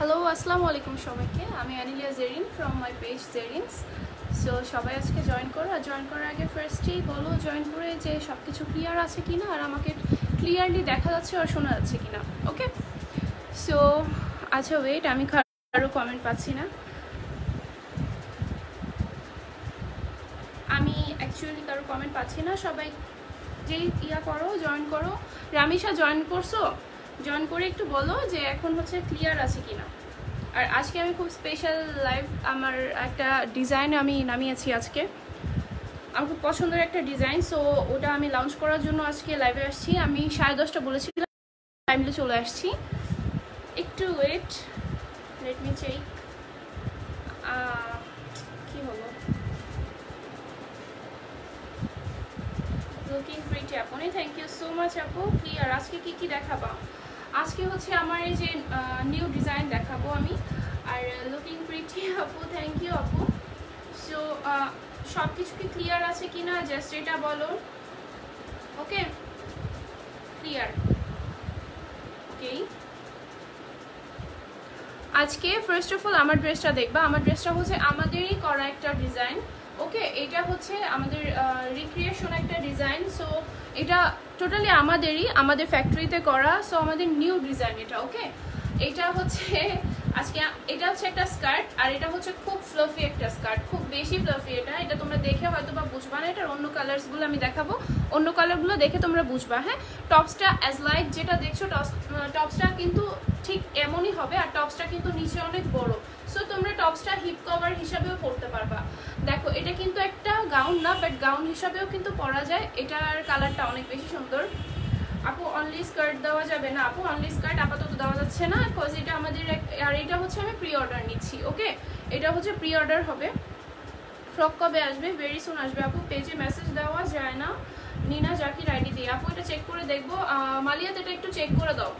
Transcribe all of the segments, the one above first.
Hello আসসালামু আলাইকুম সবাইকে। আমি Anilia Zerin from my page Zerins. So সবাই আজকে জয়েন করো, আর জয়েন করার আগে ফার্স্টেই বলো জয়েন করে যে সব কিছু ক্লিয়ার আছে কিনা আর আমাকে ক্লিয়ারলি দেখা যাচ্ছে আর শোনা যাচ্ছে কিনা। ওকে, সো আচ্ছা ওয়েট, আমি কারো কমেন্ট পাচ্ছি না। আমি অ্যাকচুয়ালি কারো কমেন্ট পাচ্ছি না। সবাই যেই করো, জয়েন করো। রামিশা জয়েন করছো? জয়েন করে একটু বলো যে এখন হচ্ছে ক্লিয়ার আছে কিনা। আর আজকে আমি খুব স্পেশাল লাইভ, আমার একটা ডিজাইন আমি নামিয়েছি আজকে। আমার খুব পছন্দের একটা ডিজাইন, সো ওটা আমি লঞ্চ করার জন্য আজকে লাইভে আসছি। আমি 10:30 বলেছিলাম, টাইমলি চলে আসছি। একটু ওয়েট, লেট মি চেক। কি হলো? লুকিং প্রিটি আপনি, থ্যাংক ইউ সো মাচ আপু। ক্লিয়ার। আজকে কি কি দেখাবা? আজকে হচ্ছে আমার এই যে নিউ ডিজাইন দেখাবো আমি। আর লুকিং প্রিটি আপু, থ্যাংক ইউ আপু। সো সব কিছু কি ক্লিয়ার আছে কিনা জাস্ট এটা বলো। ওকে, ক্লিয়ার। ওকে, আজকে ফার্স্ট অফ অল আমার ড্রেসটা দেখবা। আমার ড্রেসটা হচ্ছে আমাদেরই করা একটা ডিজাইন। ওকে, এটা হচ্ছে আমাদের রিক্রিয়েশন একটা ডিজাইন। সো এটা টোটালি আমাদের ফ্যাক্টরিতে করা। সো আমাদের নিউ ডিজাইন এটা। ওকে, এটা হচ্ছে আজকে, এটা হচ্ছে একটা স্কার্ট, আর এটা হচ্ছে খুব ফ্লাফি একটা স্কার্ট, খুব বেশি ফ্লাফি। এটা তোমরা দেখে হয়তো বা বুঝবা না। এটার অন্য কালার্সগুলো আমি দেখাবো, অন্য কালারগুলো দেখে তোমরা বুঝবা। হ্যাঁ, টপসটা অ্যাজ লাইক যেটা দেখছো, টপসটা কিন্তু ঠিক এমনই হবে, আর টপসটা কিন্তু নিচে অনেক বড়। সো তোমরা টপসটা হিপ কভার হিসাবেও পরতে পারবা। দেখো, এটা কিন্তু একটা গাউন না, বাট গাউন হিসাবেও কিন্তু পরা যায়। এটার কালারটা অনেক বেশি সুন্দর। আপু অনলি স্কার্ট দেওয়া যাবে না? আপু অনলি স্কার্ট আপাতত দেওয়া যাচ্ছে না, বিকজ এটা আমাদের, আর এটা হচ্ছে আমি প্রি অর্ডার নিচ্ছি। ওকে, এটা হচ্ছে প্রি অর্ডার হবে। ফ্রক কবে আসবে? ভেরি সুন আসবে আপু। পেজে মেসেজ দেওয়া যায় না, নিনা জাকির আইডি দিয়ে। আপু এটা চেক করে দেখবো। মালিয়াত এটা একটু চেক করে দাও।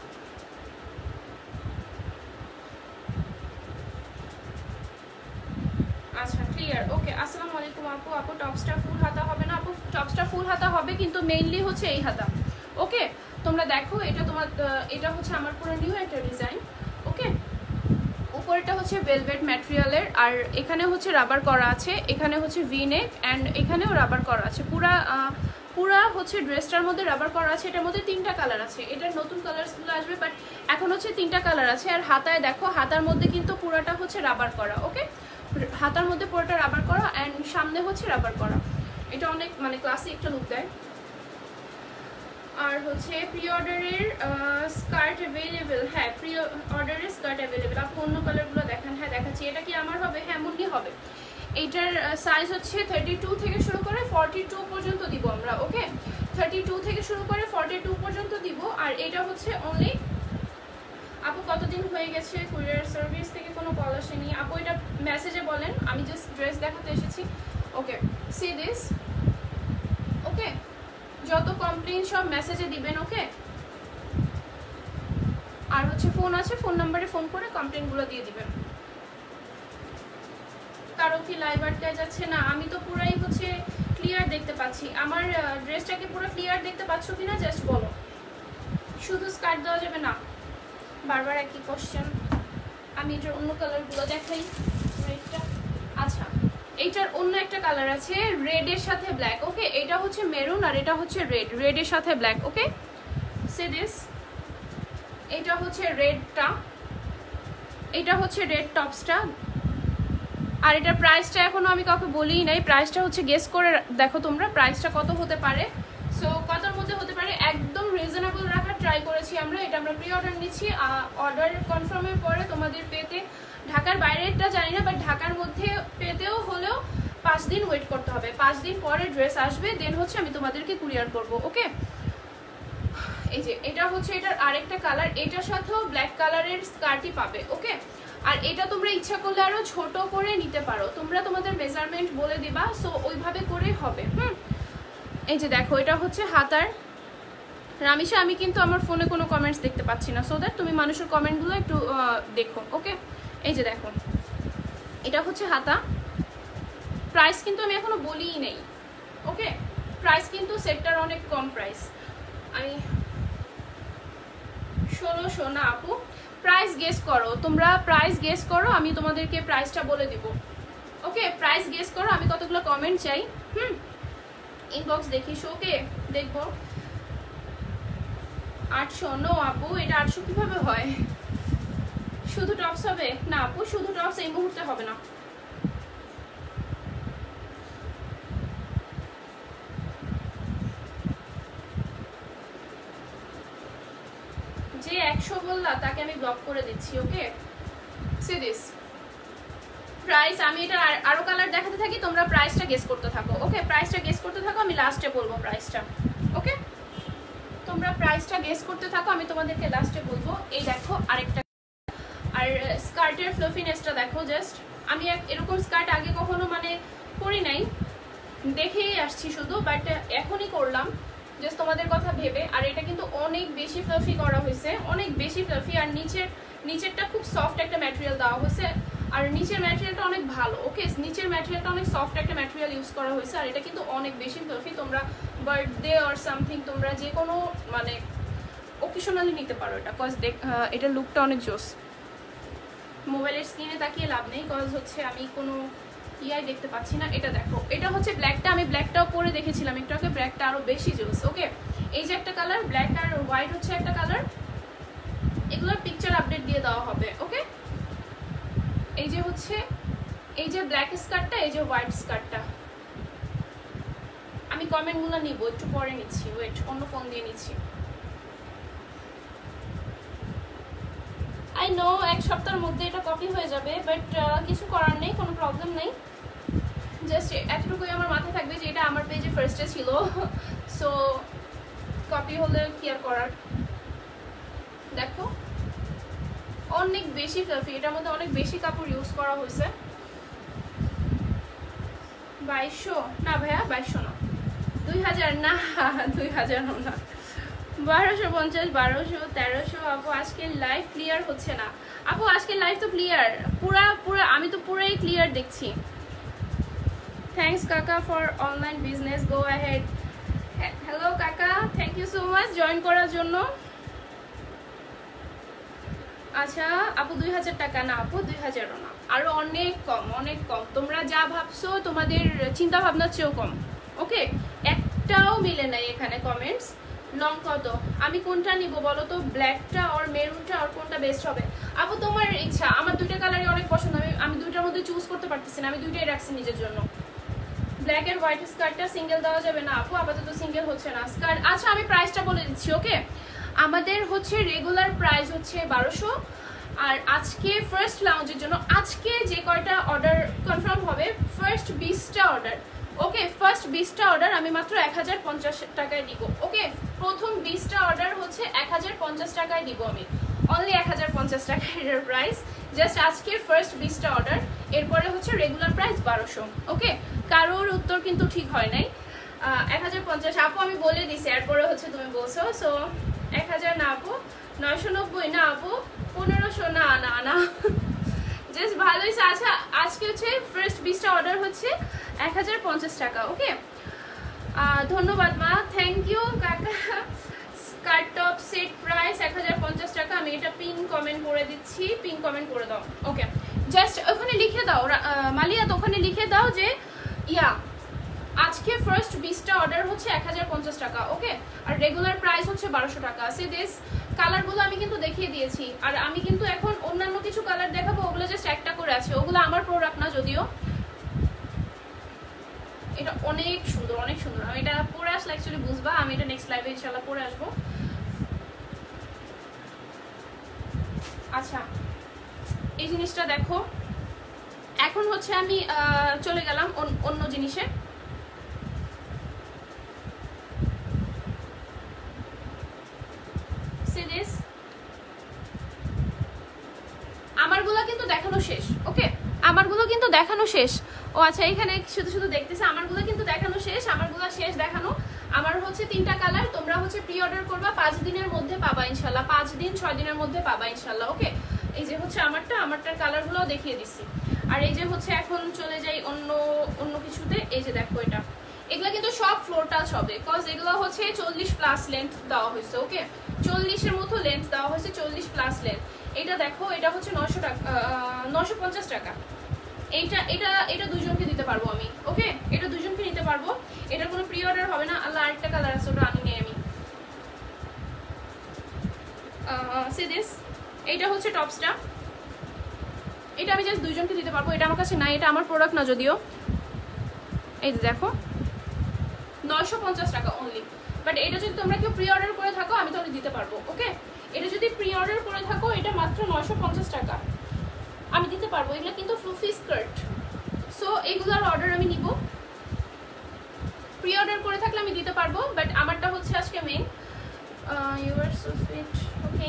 আচ্ছা, ক্লিয়ার। ওকে, আসসালামু আলাইকুম আপু। আপু টপসটা ফুল হাতা হবে না? আপু টপসটা ফুল হাতা হবে, কিন্তু মেইনলি হচ্ছে এই হাতা। ওকে, তোমরা দেখো, এটা হচ্ছে আমার পুরো নিউ একটা ডিজাইন। ওকে, উপরেটা হচ্ছে ভেলভেট ম্যাটেরিয়ালের, আর এখানে হচ্ছে রাবার করা আছে, এখানে হচ্ছে ভি নেক, অ্যান্ড এখানেও রাবার করা আছে। পুরা হচ্ছে ড্রেসটার মধ্যে রাবার করা আছে। এটার মধ্যে 3টা কালার আছে। এটার নতুন কালারসগুলো আসবে, বাট এখন হচ্ছে 3টা কালার আছে। আর হাতায় দেখো, হাতার মধ্যে কিন্তু পুরাটা হচ্ছে রাবার করা। ওকে, হাতার মধ্যে পুরোটা রাবার করা, অ্যান্ড সামনে হচ্ছে রাবার করা। এটা অনেক মানে ক্লাসিক একটা লুক দেয়। আর হচ্ছে প্রি অর্ডারের স্কার্ট অ্যাভেলেবেল। হ্যাঁ, প্রি অর্ডারের স্কার্ট অ্যাভেলেবেল। আপনি অন্য কালারগুলো দেখেন। হ্যাঁ, দেখাচ্ছি। এটা কি আমার হবে? হ্যাঁ, এমনই হবে। এইটার সাইজ হচ্ছে 32 থেকে শুরু করে 42 পর্যন্ত দিব আমরা। ওকে, 32 থেকে শুরু করে 42 পর্যন্ত দিব। আর এটা হচ্ছে অনলি, আপু কতদিন হয়ে গেছে কুরিয়ার সার্ভিস থেকে কোনো কল আসেনি? আপু এটা মেসেজে বলেন, আমি জাস্ট ড্রেস দেখাতে এসেছি। ওকে, সি দিস। ওকে, যত কমপ্লেইন সব মেসেজে দিবেন। ওকে, আর হচ্ছে ফোন আছে, ফোন নাম্বারে ফোন করে কমপ্লেইনগুলো দিয়ে দিবেন। কারো কি লাইভ আটকায় যাচ্ছে? না, আমি তো পুরাই হচ্ছে ক্লিয়ার দেখতে পাচ্ছি। আমার ড্রেসটাকে পুরো ক্লিয়ার দেখতে পাচ্ছ কিনা জাস্ট বলো। শুধু স্কার্ট দেওয়া যাবে না? বারবার একই কোশ্চেন। আমি এটার অন্য কালারগুলো দেখাই। রেডটা, আচ্ছা এইটার অন্য একটা কালার আছে রেডের সাথে ব্ল্যাক। ওকে, এটা হচ্ছে মেরুন, আর এটা হচ্ছে রেডের সাথে ব্ল্যাক। Okay, see this. এটা হচ্ছে রেডটা, এটা হচ্ছে রেড টপসটা। আর এটার প্রাইসটা এখনো আমি কাউকে বলিই নাই। প্রাইসটা হচ্ছে গেস করে দেখো তোমরা, প্রাইসটা কত হতে পারে। সো কতর মধ্যে হতে পারে, একদম রিজনেবল রাখার ট্রাই করেছি আমরা। এটা আমরা প্রি অর্ডার নিচ্ছি। অর্ডার কনফার্মের পরে তোমাদের পেতে, ঢাকার বাইরেটা জানি না, বাট ঢাকার মধ্যে পেতেও হলেও 5 দিন ওয়েট করতে হবে। 5 দিন পরে ড্রেস আসবে, দেন হচ্ছে আমি তোমাদেরকে কুরিয়ার করব। ওকে, এই যে এটা হচ্ছে এটার আরেকটা কালার। এটার সাথেও ব্ল্যাক কালারের স্কার্টই পাবে। ওকে, আর এটা তোমরা ইচ্ছা করলে আরো ছোট করে নিতে পারো। তোমরা তোমাদের মেজারমেন্ট বলে দিবা, সো ওইভাবে করে হবে। এই যে দেখো, এটা হচ্ছে হাতার। রামিশা, আমি কিন্তু আমার ফোনে কোনো কমেন্টস দেখতে পাচ্ছি না, সো দ্যাট তুমি মানুষের কমেন্টগুলো একটু দেখো। ওকে, এই যে দেখো, এটা হচ্ছে হাতা। প্রাইস কিন্তু আমি এখনো বলিই নেই। ওকে, প্রাইস কিন্তু সেটটার অনেক কম প্রাইস। আমি 1600 না আপু, প্রাইস গেস করো, তোমরা প্রাইস গেস করো, আমি তোমাদেরকে প্রাইসটা বলে দিব। ওকে, প্রাইস গেস করো, আমি কতগুলো কমেন্ট চাই। ইনবক্স দেখিস। ওকে, দেখবো। 800। নো আপু, এটা 800 কিভাবে হয়? শুধু টপস হবে না আপু, শুধু টপস এই মুহূর্তে হবে না। যে 100 বললা তাকে আমি ব্লক করে দিচ্ছি। Okay, see this price. আমি এটা আরো কালার দেখাতে থাকি, তোমরা প্রাইসটা গেস করতে থাকো। ওকে, প্রাইসটা গেস করতে থাকো, আমি লাস্টে বলবো প্রাইসটা। ওকে, তোমরা প্রাইসটা গেস করতে থাকো, আমি তোমাদেরকে লাস্টে বলবো। এই দেখো আরেকটা, আর স্কার্টের ফ্লফিনেসটা দেখো জাস্ট। আমি এরকম স্কার্ট আগে কখনো মানে করি নাই, দেখেই আসছি শুধু, বাট এখনই করলাম জাস্ট তোমাদের কথা ভেবে। আর এটা কিন্তু অনেক বেশি ফ্লফি করা হয়েছে, অনেক বেশি ফ্লফি। আর নিচেরটা খুব সফট একটা ম্যাটেরিয়াল দেওয়া হয়েছে, আর নিচের ম্যাটেরিয়ালটা অনেক ভালো। ওকে, নিচের ম্যাটেরিয়ালটা অনেক সফট একটা ম্যাটেরিয়াল ইউজ করা হয়েছে, আর এটা কিন্তু অনেক বেশি ফ্লফি। তোমরা বার্থডে অর সামথিং তোমরা যে কোনো মানে অকেশনালি নিতে পারো এটা, কজ এটা লুকটা অনেক জোস। মোবাইলের স্ক্রিনে তাকিয়ে লাভ নেই, কজ হচ্ছে আমি কোনো ইয়াই দেখতে পাচ্ছি না। এটা দেখো, এটা হচ্ছে ব্ল্যাকটা, আমি ব্ল্যাকটাও পরে দেখেছিলাম একটু আগে, ব্ল্যাকটা আরো বেশি জোস। ওকে, এই যে একটা কালার, ব্ল্যাক আর হোয়াইট হচ্ছে একটা কালার, এগুলোর পিকচার আপডেট দিয়ে দেওয়া হবে। ওকে, এই যে হচ্ছে এই যে ব্ল্যাক স্কার্টটা, এই যে হোয়াইট স্কার্টটা। আমি কমেন্টগুলো নিব, একটু পরে নিচ্ছি, ওয়েট, অন্য ফোন দিয়ে নিচ্ছি। আই নো 1 সপ্তাহের মধ্যে এটা কপি হয়ে যাবে, বাট কিছু করার নেই, কোনো প্রবলেম নেই। জাস্ট এতটুকুই আমার মাথায় থাকবে যে এটা আমার পেজে ফার্স্টে ছিল, সো কপি হলে কি আর করার। দেখো অনেক বেশি ফ্লাফি, এটার মধ্যে অনেক বেশি কাপড় ইউজ করা হয়েছে। 2200 না ভাইয়া, 2200 না, 2000 না, 2000 না, 1250, 1200, 1300। আপু আজকে লাইভ ক্লিয়ার হচ্ছে না। আপু আজকে লাইভ তো ক্লিয়ার, পুরা আমি তো পুরাই ক্লিয়ার দেখছি। থ্যাংকস কাকা for online business, go ahead. Hello কাকা, thank you so much join করার জন্য। আচ্ছা আপু 2000 টাকা না আপু, 2000ও না, আরো অনেক কম, অনেক কম। তোমরা যা ভাবছো তোমাদের চিন্তা ভাবনার চেয়েও কম। ওকে, একটাও মিলে নাই এখানে কমেন্টস। লং কত, আমি কোনটা নিব বলো তো, ব্ল্যাকটা আর মেরুনটা, আর কোনটা বেস্ট হবে? আপু তোমার ইচ্ছা, আমার দুইটা কালারই অনেক পছন্দ, আমি দুইটার মধ্যে চুজ করতে পারতেছি না, আমি দুইটাই রাখছি নিজের জন্য। ব্ল্যাক এর হোয়াইট স্কার্টটা সিঙ্গেল দেওয়া যাবে না আপু, আপাতত সিঙ্গেল হচ্ছে না স্কার্ট। আচ্ছা আমি প্রাইসটা বলে দিচ্ছি। ওকে, আমাদের হচ্ছে রেগুলার প্রাইস হচ্ছে 1200, আর আজকে ফার্স্ট লাউঞ্জের জন্য আজকে যে কয়টা অর্ডার কনফার্ম হবে, ফার্স্ট 20টা অর্ডার। ওকে, ফার্স্ট 20টা অর্ডার আমি মাত্র 1050 টাকায় দিব। ওকে, প্রথম 20টা অর্ডার হচ্ছে 1050 টাকায় দিব আমি, অনলি 1050 টাকা এর প্রাইস। জাস্ট আজকের ফার্স্ট 20টা অর্ডার, এরপরে হচ্ছে রেগুলার প্রাইস 1200। ওকে, কারোর উত্তর কিন্তু ঠিক হয় নাই। 1050 আপু আমি বলে দিছি, এরপরে হচ্ছে তুমি বলছো। সো 1000 না আপু, 990 না আপু, 1500 না না না, জাস্ট ভালো হয়েছে। আচ্ছা আজকে হচ্ছে ফার্স্ট 20টা অর্ডার হচ্ছে 1050 টাকা। ওকে, ধন্যবাদ মা, থ্যাংক ইউ কাকা। স্কার্ট টপ সেট প্রাইস 1050 টাকা। আমি এটা পিন কমেন্ট করে দিচ্ছি, পিন কমেন্ট করে দাও। ওকে, জাস্ট ওখানে লিখে দাও মালিয়া, তো ওখানে লিখে দাও যে ইয়া আজকে ফার্স্ট 20টা অর্ডার হচ্ছে 1050 টাকা। ওকে, আর রেগুলার প্রাইস হচ্ছে 1200 টাকা। সে দিস কালারগুলো আমি কিন্তু দেখিয়ে দিয়েছি, আর আমি কিন্তু এখন অন্যান্য কিছু কালার দেখাবো, ওগুলো জাস্ট একটা করে আছে, ওগুলো আমার প্রোডাক্ট না যদিও। এটা অনেক সুন্দর, অনেক সুন্দর। আমি এটা পরে আসলে অ্যাকচুয়ালি বুঝবা, আমি এটা নেক্সট লাইভে ইনশাআল্লাহ পরে আসবো। আচ্ছা এই জিনিসটা দেখো, এখন হচ্ছে আমি চলে গেলাম অন্য জিনিসে। আমারগুলো কিন্তু দেখানো শেষ। ওকে, আমারগুলো কিন্তু দেখানো শেষ। ও আচ্ছা, এখানে শুধু শুধু দেখতেছে, আমারগুলো কিন্তু দেখানো শেষ, আমারগুলো শেষ দেখানো। আমার হচ্ছে 3টা কালার, তোমরা হচ্ছে প্রি অর্ডার করবা, 5 দিনের মধ্যে পাবা ইনশাল্লাহ, 5 দিন 6 দিনের মধ্যে পাবা ইনশাল্লাহ। ওকে, এই যে হচ্ছে আমারটার কালারগুলোও দেখিয়ে দিচ্ছি। আর এই যে হচ্ছে এখন চলে যাই অন্য কিছুতে। এই যে দেখো এটা, এগুলো কিন্তু সব ফ্লোর টাচ হবে, কজ এগুলো হচ্ছে 40 প্লাস লেন্থ দেওয়া হয়েছে। ওকে, 40-এর মতো লেন্থ দেওয়া হয়েছে, 40 প্লাস লেন্থ। এটা দেখো, এটা হচ্ছে 900 টাকা, 950 টাকা। এইটা এটা এটা দুজনকে দিতে পারবো আমি, ওকে? এটা দুজনকে নিতে পারবো, এটা কোনো প্রি অর্ডার হবে না। আল্লাহ, আরেকটা কালার আছে, ওটা আনি নেই আমি। সি দিস, এইটা হচ্ছে টপসটা, এটা আমি জাস্ট দুইজনকে দিতে পারবো। এটা আমার কাছে নাই, এটা আমার প্রোডাক্ট না যদিও। এই যে দেখো 950 টাকা অনলি। বাট এটা যদি তোমরা কেউ প্রি অর্ডার করে থাকো আমি তাহলে দিতে পারবো, ওকে? এটা যদি প্রি অর্ডার করে থাকো এটা মাত্র 950 টাকা আমি দিতে পারবো। এগুলো কিন্তু ফ্লুফি স্কার্ট, সো এগুলোর অর্ডার আমি নিব। প্রি অর্ডার করে থাকলে আমি দিতে পারবো, বাট আমারটা হচ্ছে আজকে main. You are so sweet, okay?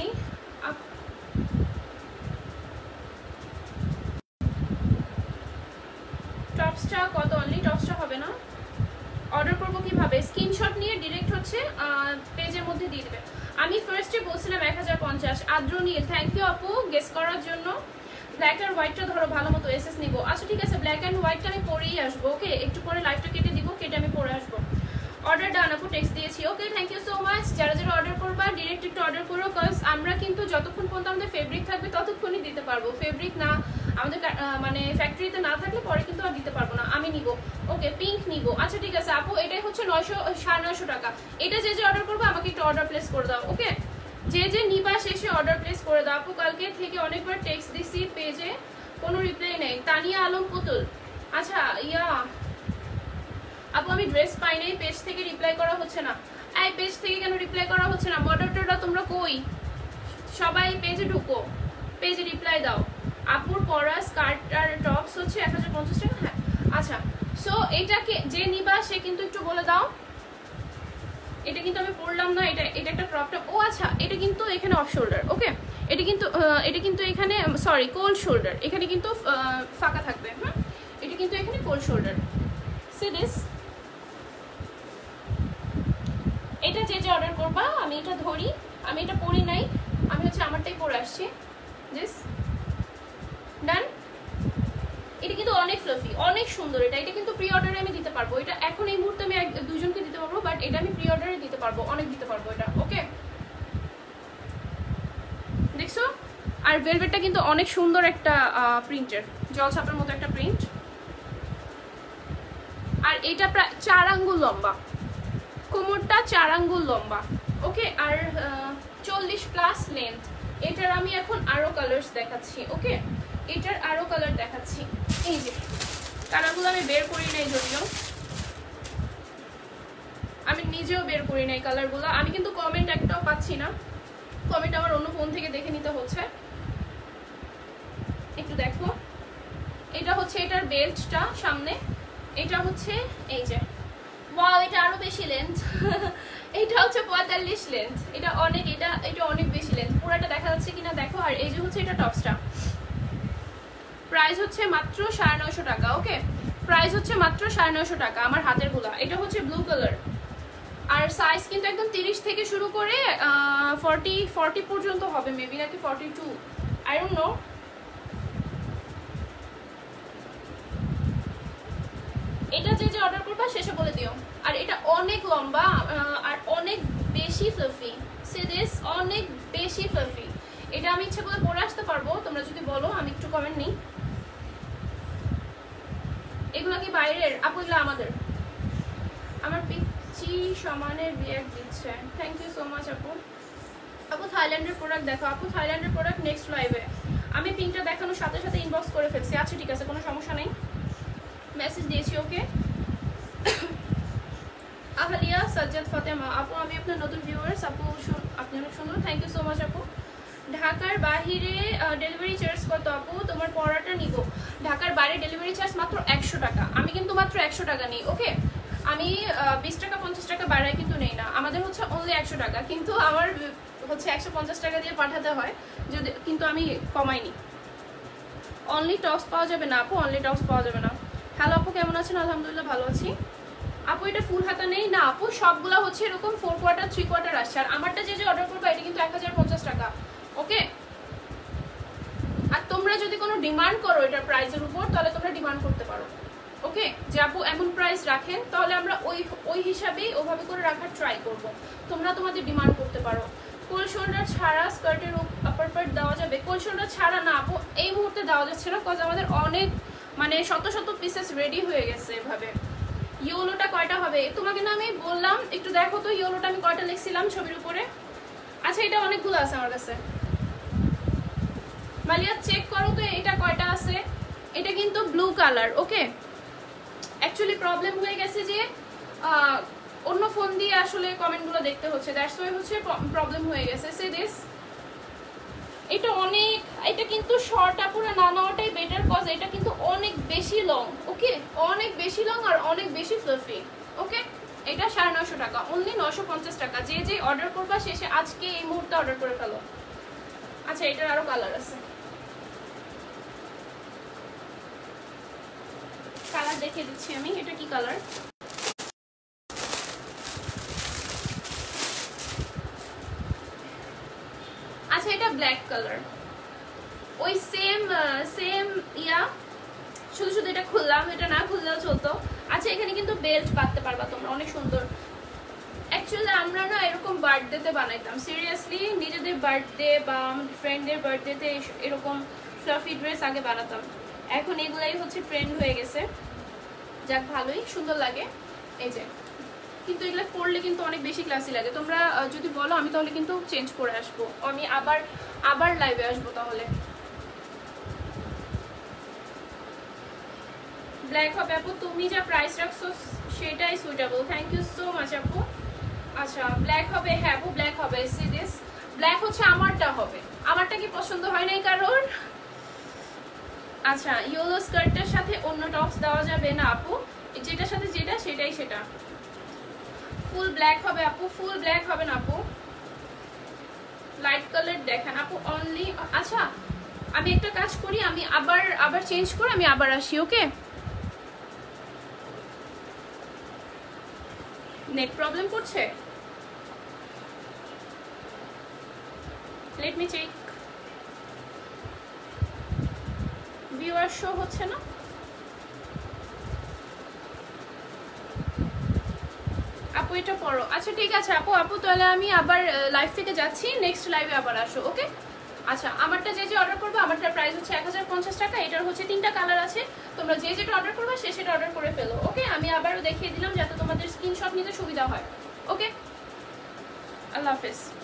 টপসটা কত অনলি? টপসটা হবে না, অর্ডার করবো কিভাবে? স্ক্রিনশট নিয়ে ডিরেক্ট হচ্ছে পেজের মধ্যে দিয়ে দেবে। আমি ফার্স্টে বলছিলাম 1050। আদ্রনীল, থ্যাংক ইউ আপু গেস করার জন্য। ব্ল্যাক অ্যান্ড হোয়াইটটা ধরো ভালো মতো, এসএস নিবো। আচ্ছা ঠিক আছে, ব্ল্যাক অ্যান্ড হোয়াইটটা আমি পরেই আসবো, ওকে? একটু পরে লাইভটা কেটে দিব, কেটে আমি পরে আসবো। অর্ডার ডান আপু, টেক্সট দিয়েছি, okay? Thank you so much. যারা যারা অর্ডার করবা ডিরেক্ট একটু অর্ডার করো, কজ আমরা কিন্তু যতক্ষণ পর্যন্ত আমাদের ফেব্রিক থাকবে ততক্ষণই দিতে পারবো। ফেব্রিক না আমাদের মানে ফ্যাক্টরিতে না থাকলে পরে কিন্তু আর দিতে পারবো না। আমি নিব, ওকে? পিঙ্ক নিব। আচ্ছা ঠিক আছে আপু, এটাই হচ্ছে 900 টাকা। এটা যে যে অর্ডার করবো আমাকে একটু অর্ডার প্লেস করে দাও, ওকে? যে যে নিবা শেষে অর্ডার প্লেস করে দাও। আপু কালকে থেকে অনেকবার টেক্সট দিছি, পেজে কোনো রিপ্লাই নেই। তানিয়া আলম পুতুল, আচ্ছা ইয়া আপু আমি ড্রেস পাই নাই, পেজ থেকে রিপ্লাই করা হচ্ছে না। এই পেজ থেকে কেন রিপ্লাই করা হচ্ছে না? মডারেটররা তোমরা কই? সবাই পেজে ঢুকো, পেজে রিপ্লাই দাও। আপুর পরা স্কার্ট আর টপস হচ্ছে 1050 টাকা, হ্যাঁ? আচ্ছা, সো এটাকে যে নিবা সে কিন্তু একটু বলে দাও। এটা কিন্তু আমি পরলাম না, এটা একটা ক্রপ টপ। ও আচ্ছা, এটা কিন্তু এখানে অফ শোল্ডার, ওকে? এটা কিন্তু এখানে সরি কোল্ড শোল্ডার, এখানে কিন্তু ফাঁকা থাকবে। হ্যাঁ, এটা কিন্তু এখানে কোল্ড শোল্ডার। সি দিস, এটা যে যে অর্ডার করবা আমি এটা ধরি, আমি এটা পরি নাই, আমি হচ্ছে আমারটাই পরে আসছি। This done. এটা কিন্তু অনেক ফ্লাফি, অনেক সুন্দর। এটা কিন্তু প্রি অর্ডারে আমি দিতে পারবো। এটা এখন এই মুহূর্তে আমি দুজনকে দিতে পারবো, বাট এটা আমি প্রি অর্ডারে দিতে পারবো, অনেক দিতে পারবো এটা, ওকে? দেখছো? আর ভেলভেটটা কিন্তু অনেক সুন্দর একটা প্রিন্টের, জলছাপের মতো একটা প্রিন্ট। আর এটা প্রায় 4 আঙ্গুল লম্বা, কোমরটা 4 আঙ্গুল লম্বা, ওকে? আর 40+ লেন্থ। এটার আমি এখন আরো কালার্স দেখাচ্ছি, ওকে? এটার আরো কালার দেখাচ্ছি। এই যে কালারগুলো আমি বের করি নাই যদিও, আমি নিজেও বের করি নাই কালারগুলো। আমি কিন্তু কমেন্ট একটাও পাচ্ছি না, কমেন্ট আমার অন্য ফোন থেকে দেখে নিতে হচ্ছে। একটু দেখো, এটা হচ্ছে এটার বেল্টটা সামনে, এটা হচ্ছে এই যে ওয়াও, এটা আরো বেশি লেন্থ। এটা হচ্ছে 45 লেন্থ, এটা অনেক, এটা অনেক বেশি লেন্থ। পুরোটা দেখা যাচ্ছে কিনা দেখো। আর এই যে হচ্ছে এটা টপসটা, প্রাইস হচ্ছে মাত্র 950 টাকা, ওকে? প্রাইস হচ্ছে মাত্র 950 টাকা। আমার হাতের গুলা, এটা হচ্ছে ব্লু কালার। আর সাইজ কিন্তু একদম 30 থেকে শুরু করে 40 পর্যন্ত হবে, মেবি নাকি 42, আই ডোন্ট নো। এটা যে যে অর্ডার করবা শেষে বলে দিও। আর এটা অনেক লম্বা আর অনেক বেশি ফ্লাফি। সি দিস, অনেক বেশি ফ্লাফি। এটা আমি ইচ্ছে করে পরে আসতে পারবো, তোমরা যদি বলো। আমি একটু কমেন্ট নিই। এগুলো কি বাইরের? আপু এগুলো আমাদের। আমার পিচ্ছি সমানের রিঅ্যাক্ট দিচ্ছে, থ্যাংক ইউ সো মাচ আপু। আপু থাইল্যান্ডের প্রোডাক্ট দেখো। আপু থাইল্যান্ডের প্রোডাক্ট নেক্সট লাইভে। আমি পিঙ্কটা দেখানোর সাথে সাথে ইনবক্স করে ফেলছি। আচ্ছা ঠিক আছে, কোনো সমস্যা নেই, মেসেজ দিয়েছি, ওকে? আহলিয়া সাজ্জাদ ফাতেমা, আপু আমি আপনার নতুন ভিউয়ার্স। আপু আপনি অনেক সুন্দর, থ্যাংক ইউ সো মাচ আপু। ঢাকার বাহিরে ডেলিভারি চার্জ কত আপু? তোমার পড়াটা নিব। ঢাকার বাইরে ডেলিভারি চার্জ মাত্র 100 টাকা। আমি কিন্তু মাত্র 100 টাকা নিই, ওকে? আমি 20 টাকা 50 টাকা বাড়ায় কিন্তু নেই না, আমাদের হচ্ছে অনলি 100 টাকা। কিন্তু আমার হচ্ছে 150 টাকা দিয়ে পাঠাতে হয় যদি, কিন্তু আমি কমাইনি। অনলি টপস পাওয়া যাবে না আপু, অনলি টপস পাওয়া যাবে না। হ্যালো আপু, কেমন আছেন? আলহামদুলিল্লাহ ভালো আছি। আপু এটা ফুল হাতা নেই না আপু, সবগুলো হচ্ছে এরকম 4 কোয়ার্টার 3 কোয়ার্টার আসছে। আর আমারটা যে যে অর্ডার করবো এটা কিন্তু 1050 টাকা, ওকে? আর তোমরা যদি কোনো ডিমান্ড করো এটার প্রাইসের উপর, তাহলে তোমরা ডিমান্ড করতে পারো, ওকে? যে আপু এমন প্রাইস রাখেন, তাহলে আমরা ওই হিসাবেই ওভাবে করে রাখার ট্রাই করব। তোমরা তোমাদের ডিমান্ড করতে পারো। কোল শোল্ডার ছাড়া স্কার্টের আপার পার্ট দেওয়া যাবে? কোল শোল্ডার ছাড়া না আপু, এই মুহূর্তে দেওয়া যাচ্ছে না, কজ আমাদের অনেক মানে শত শত পিসেস রেডি হয়ে গেছে এভাবে। ইয়েলোটা কয়টা হবে তোমাকে না আমি বললাম, একটু দেখো তো ইয়েলোটা আমি কয়টা লিখছিলাম ছবির উপরে। আচ্ছা এটা অনেকগুলো আছে আমার কাছে, মালিয়া চেক করো তো এটা কয়টা আছে। এটা কিন্তু blue colour. Okay, actually problem হয়ে গেছে যে অন্য ফোন দিয়ে আসলে কমেন্টগুলো দেখতে হচ্ছে, দ্যাটস ওয়াই হচ্ছে প্রবলেম হয়ে গেছে। সে দিস, এটা অনেক, এটা কিন্তু শর্ট আপুরা না নেওয়াটাই বেটার, কজ এটা কিন্তু অনেক বেশি লং। ওকে, অনেক বেশি লং আর অনেক বেশি ফ্লাফি। ওকে, এটা 950 টাকা, অনলি 950 টাকা। যে যে অর্ডার করবা শেষে আজকে এই মুহূর্তে অর্ডার করে ফেলো। আচ্ছা এটার আরো কালার আছে, কালার দেখিয়ে দিচ্ছি আমি। এটা কি কালার? আচ্ছা এটা ব্ল্যাক কালার, ওই সেম ইয়া, শুধু শুধু এটা খুললাম, এটা না খুললেও চলতো। আচ্ছা এখানে কিন্তু বেল্ট বাঁধতে পারবা তোমরা, অনেক সুন্দর। অ্যাকচুয়ালি আমরা না এরকম বার্থডেতে বানাইতাম, সিরিয়াসলি নিজেদের বার্থডে বা ফ্রেন্ডদের বার্থডেতে এরকম ফ্লাফি ড্রেস আগে বানাতাম। এখন এগুলাই হচ্ছে ট্রেন্ড হয়ে গেছে, যাক ভালোই সুন্দর লাগে। এই যে কিন্তু এগুলো পরলে কিন্তু অনেক বেশি ক্লাসি লাগে। তোমরা যদি বলো আমি তাহলে কিন্তু চেঞ্জ করে আসবো, আমি আবার লাইভে আসবো তাহলে। ব্ল্যাক হবে আপু, তুমি যা প্রাইস রাখছো সেটাই suitable, thank you so much আপু। আচ্ছা ব্ল্যাক হবে, হ্যাঁ আপু ব্ল্যাক হবে। সি দিস, ব্ল্যাক হচ্ছে আমারটা হবে, আমারটা কি পছন্দ হয় নাই কারোর? আচ্ছা ইয়েলো স্কার্টের সাথে অন্য টপস দেওয়া যাবে না আপু, যেটার সাথে যেটা সেটাই সেটা। ফুল ব্ল্যাক হবে আপু, ফুল ব্ল্যাক হবে না আপু, লাইট কালার দেখেন আপু অনলি। আচ্ছা আমি একটা কাজ করি, আমি আবার চেঞ্জ করে আমি আবার আসি। ওকে, নেট প্রবলেম করছে, let me check. Viewer show হচ্ছে না, আপু এটা পড়ো। আচ্ছা ঠিক আছে আপু তাহলে আমি আবার লাইভ থেকে যাচ্ছি, নেক্সট লাইভে আবার আসো। ওকে, আচ্ছা আমারটা যে যে অর্ডার করবে, আমারটার প্রাইস হচ্ছে 1050 টাকা। এটার হচ্ছে 3টা কালার আছে, তোমরা যে যেটা অর্ডার করবে সেটা অর্ডার করে ফেলো। ওকে, আমি আবারও দেখিয়ে দিলাম যাতে তোমাদের স্ক্রিনশট নিতে সুবিধা হয়। ওকে, আল্লাহ হাফেজ।